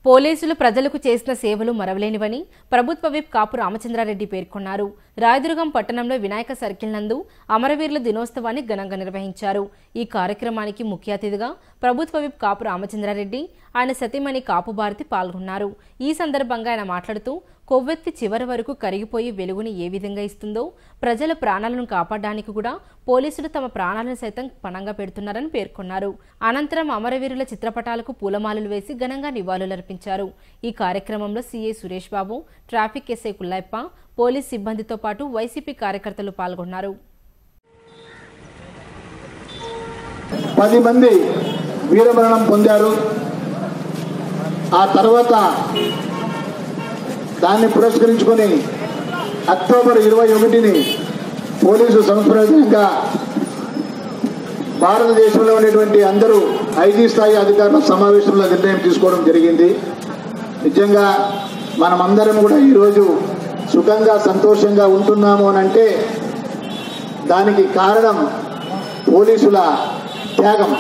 పోలీసులు ప్రజలకు చేసిన సేవలు మరవలేనివని ప్రభుత్వ విప్ కాపు రామచంద్రారెడ్డి పేర్కొన్నారు. రాయదుర్గం పట్టణంలో వినాయక సర్కిల్ నందు అమరవీరుల దినోత్సవాన్ని ఘనంగా నిర్వహించారు. ఈ కార్యక్రమానికి ముఖ్య అతిథిగా ప్రభుత్వ విప్ కాపు రామచంద్రారెడ్డి, ఆయన సతీమణి కాపు భారతి పాల్గొన్నారు. ఈ సందర్భంగా ఆయన మాట్లాడుతూ, కొవ్వెత్తి చివరి వరకు కరిగిపోయి వెలుగుని ఏ విధంగా ఇస్తుందో ప్రజల ప్రాణాలను కాపాడడానికి కూడా పోలీసులు తమ ప్రాణాలను సైతం పణంగా పెడుతున్నారని పేర్కొన్నారు. అనంతరం అమరవీరుల చిత్రపటాలకు పూలమాలలు వేసి ఘనంగా నివాళులర్పించారు. ఈ కార్యక్రమంలో CI Suresh Babu, traffic SI Kullayappa, police సిబ్బందితో పాటు వైసీపీ కార్యకర్తలు పాల్గొన్నారు. 10 మంది వీరమరణం పొందారు. ఆ తర్వాత దాన్ని పురస్కరించుకొని అక్టోబర్ 21ని పోలీసు సంస్మరణగా భారతదేశంలో ఉన్నటువంటి అందరూ ఐజీ స్థాయి అధికారుల సమావేశంలో నిర్ణయం తీసుకోవడం జరిగింది. నిజంగా మనమందరం కూడా ఈరోజు సుఖంగా సంతోషంగా ఉంటున్నాము అని అంటే దానికి కారణం పోలీసుల త్యాగం.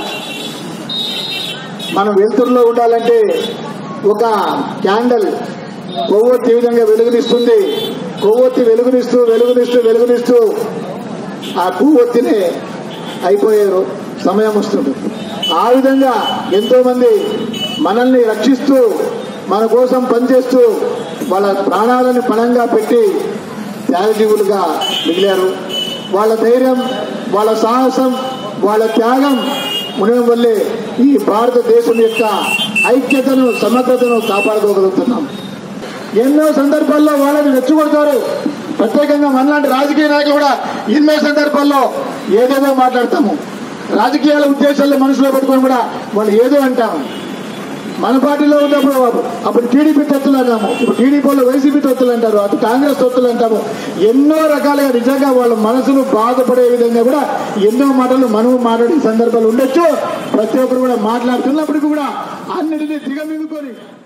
మనం వెలుతురులో ఉండాలంటే ఒక క్యాండల్ కొవ్వొత్తి విధంగా వెలుగునిస్తుంది. కొవ్వొత్తి వెలుగునిస్తూ ఆ కొవ్వొత్తినే అయిపోయే సమయం వస్తుంది. ఆ విధంగా ఎంతో మంది మనల్ని రక్షిస్తూ మన కోసం పనిచేస్తూ వాళ్ళ ప్రాణాలను పణంగా పెట్టి త్యాగజీవులుగా మిగిలారు. వాళ్ళ ధైర్యం, వాళ్ళ సాహసం, వాళ్ళ త్యాగం ఉండడం వల్లే ఈ భారతదేశం యొక్క ఐక్యతను, సమగ్రతను కాపాడుకోగలుగుతున్నాం. ఎన్నో సందర్భాల్లో వాళ్ళని రెచ్చగొడతారు. ప్రత్యేకంగా మనలాంటి రాజకీయ నాయకులు కూడా ఎన్నో సందర్భాల్లో ఏదేదో మాట్లాడతాము. రాజకీయాల ఉద్దేశాల్లో మనసులో పెట్టుకొని కూడా వాళ్ళు ఏదో అంటాము. మన పార్టీలో ఉన్నప్పుడు అప్పుడు టీడీపీ తొత్తులు అన్నాము, ఇప్పుడు టీడీపీలో వైసీపీ తొత్తులు అంటారు, అటు కాంగ్రెస్ తొత్తులు అంటాము. ఎన్నో రకాలుగా నిజంగా వాళ్ళ మనసును బాధపడే విధంగా కూడా ఎన్నో మాటలు మనము మాట్లాడే సందర్భాలు ఉండొచ్చు. ప్రతి ఒక్కరు కూడా మాట్లాడుతున్నప్పటికీ కూడా అన్నిటినీ దిగమింగుకొని